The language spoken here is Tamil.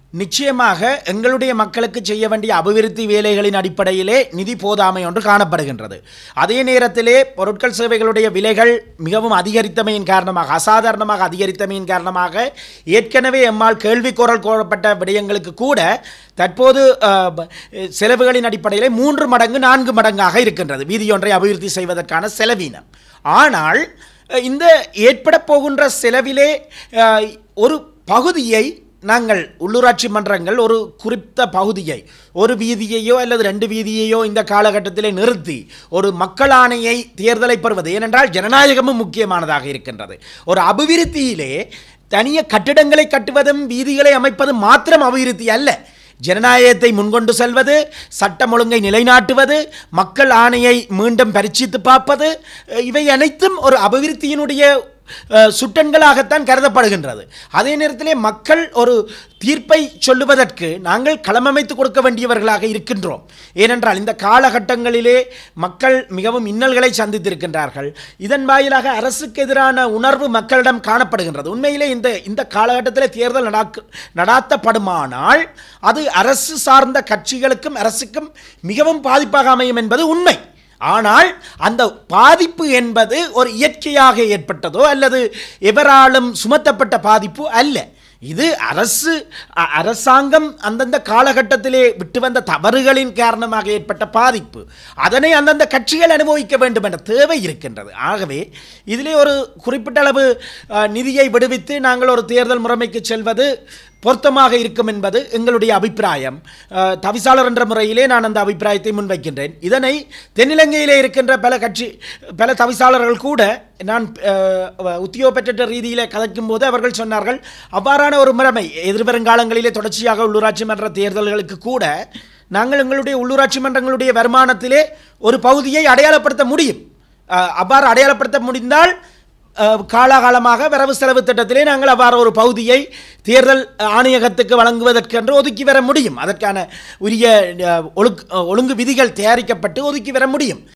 நிச்சயமாக எங்களுடைய மக்களுக்கு செய்ய வேண்டிய அபிவிருத்தி வேலைகளின் அடிப்படையிலே நிதி போதாமை ஒன்று காணப்படுகின்றது. அதே நேரத்திலே பொருட்கள் சேவைகளுடைய விலைகள் மிகவும் அதிகரித்தமையின் காரணமாக, அசாதாரணமாக அதிகரித்தமையின் காரணமாக ஏற்கனவே எம்மால் கேள்விக்குரல் கோரப்பட்ட விடயங்களுக்கு கூட தற்போது செலவுகளின் அடிப்படையிலே 3 மடங்கு 4 மடங்காக இருக்கின்றது வீதியொன்றை அபிவிருத்தி செய்வதற்கான செலவினம். ஆனால் இந்த ஏற்பட போகின்ற செலவிலே ஒரு பகுதியை நாங்கள் உள்ளூராட்சி மன்றங்கள் ஒரு குறித்த பகுதியை, ஒரு வீதியையோ அல்லது 2 வீதியையோ இந்த காலகட்டத்திலே நிறுத்தி ஒரு மக்கள் ஆணையை தேர்தலை பெறுவது, ஏனென்றால் ஜனநாயகமும் முக்கியமானதாக இருக்கின்றது. ஒரு அபிவிருத்தியிலே தனிய கட்டிடங்களை கட்டுவதும் வீதிகளை அமைப்பதும் மாத்திரம் அபிவிருத்தி அல்ல. ஜனநாயகத்தை முன்கொண்டு செல்வது, சட்டம் ஒழுங்கை நிலைநாட்டுவது, மக்கள் ஆணையை மீண்டும் பரீட்சித்து பார்ப்பது, இவை அனைத்தும் ஒரு அபிவிருத்தியினுடைய சுட்டன்களாகத்தான் கருதப்படுகின்றது. அதே நேரத்திலே மக்கள் ஒரு தீர்ப்பை சொல்லுவதற்கு நாங்கள் களமமைத்து கொடுக்க வேண்டியவர்களாக இருக்கின்றோம். ஏனென்றால் இந்த காலகட்டங்களிலே மக்கள் மிகவும் இன்னல்களை சந்தித்திருக்கின்றார்கள். இதன் வாயிலாக அரசுக்கு எதிரான உணர்வு மக்களிடம் காணப்படுகின்றது. உண்மையிலே இந்த காலகட்டத்தில் தேர்தல் நடாத்தப்படுமானால் அது அரசு சார்ந்த கட்சிகளுக்கும் அரசுக்கும் மிகவும் பாதிப்பாக அமையும் என்பது உண்மை. ஆனால் அந்த பாதிப்பு என்பது ஒரு இயற்கையாக ஏற்பட்டதோ அல்லது எவராலும் சுமத்தப்பட்ட பாதிப்பு அல்ல. இது அரசாங்கம் அந்தந்த காலகட்டத்திலே விட்டு வந்த தவறுகளின் காரணமாக ஏற்பட்ட பாதிப்பு. அதனை அந்தந்த கட்சிகள் அனுபவிக்க வேண்டும் என்ற தேவை இருக்கின்றது. ஆகவே இதிலே ஒரு குறிப்பிட்ட அளவு நிதியை விடுவித்து நாங்கள் ஒரு தேர்தல் முறைமைக்கு செல்வது பொருத்தமாக இருக்கும் என்பது எங்களுடைய அபிப்பிராயம். தவிசாளர் என்ற முறையிலே நான் அந்த அபிப்பிராயத்தை முன்வைக்கின்றேன். இதனை தென்னிலங்கையிலே இருக்கின்ற பல தவிசாளர்கள் கூட நான் உத்தியோகப்பற்ற ரீதியிலே கதைக்கும் போது அவர்கள் சொன்னார்கள், அவ்வாறான ஒரு முறைமை எதிர்வருங்காலங்களிலே தொடர்ச்சியாக உள்ளூராட்சி மன்ற தேர்தல்களுக்கு கூட நாங்கள் எங்களுடைய உள்ளூராட்சி மன்றங்களுடைய வருமானத்திலே ஒரு பகுதியை அடையாளப்படுத்த முடியும். அவ்வாறு அடையாளப்படுத்த முடிந்தால் காலாகாலமாக வரவு செலவு திட்டத்திலே நாங்கள் அவ்வாறு ஒரு பகுதியை தேர்தல் ஆணையகத்துக்கு வழங்குவதற்கென்று ஒதுக்கி வர முடியும். அதற்கான உரிய ஒழுங்கு விதிகள் தயாரிக்கப்பட்டு ஒதுக்கி வர முடியும்.